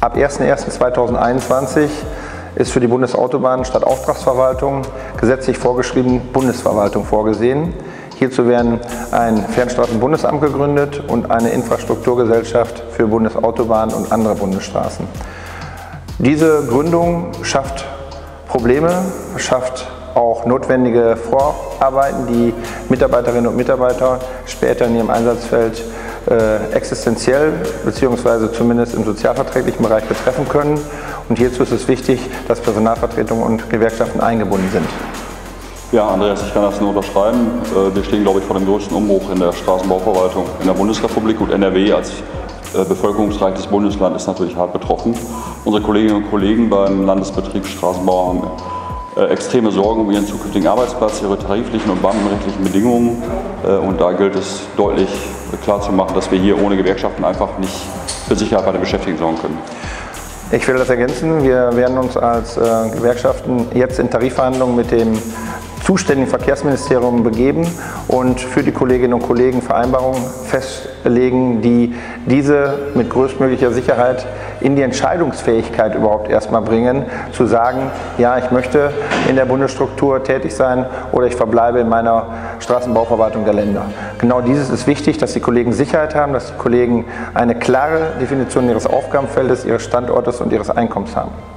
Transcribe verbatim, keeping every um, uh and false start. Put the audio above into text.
Ab erster erster zweitausendeinundzwanzig ist für die Bundesautobahn statt Auftragsverwaltung gesetzlich vorgeschrieben Bundesverwaltung vorgesehen. Hierzu werden ein Fernstraßenbundesamt gegründet und eine Infrastrukturgesellschaft für Bundesautobahnen und andere Bundesstraßen. Diese Gründung schafft Probleme, schafft auch notwendige Vorarbeiten, die Mitarbeiterinnen und Mitarbeiter später in ihrem Einsatzfeld äh, existenziell bzw. zumindest im sozialverträglichen Bereich betreffen können. Und hierzu ist es wichtig, dass Personalvertretungen und Gewerkschaften eingebunden sind. Ja, Andreas, ich kann das nur unterschreiben. Wir stehen, glaube ich, vor dem größten Umbruch in der Straßenbauverwaltung in der Bundesrepublik, und N R W als bevölkerungsreiches Bundesland ist natürlich hart betroffen. Unsere Kolleginnen und Kollegen beim Landesbetrieb Straßenbau haben äh, extreme Sorgen um ihren zukünftigen Arbeitsplatz, ihre tariflichen und beamtenrechtlichen Bedingungen. Äh, und da gilt es deutlich klarzumachen, dass wir hier ohne Gewerkschaften einfach nicht für Sicherheit bei den Beschäftigten sorgen können. Ich will das ergänzen. Wir werden uns als äh, Gewerkschaften jetzt in Tarifverhandlungen mit dem zuständigen Verkehrsministerium begeben und für die Kolleginnen und Kollegen Vereinbarungen festlegen, die diese mit größtmöglicher Sicherheit in die Entscheidungsfähigkeit überhaupt erstmal bringen, zu sagen, ja, ich möchte in der Bundesstruktur tätig sein oder ich verbleibe in meiner Straßenbauverwaltung der Länder. Genau dieses ist wichtig, dass die Kollegen Sicherheit haben, dass die Kollegen eine klare Definition ihres Aufgabenfeldes, ihres Standortes und ihres Einkommens haben.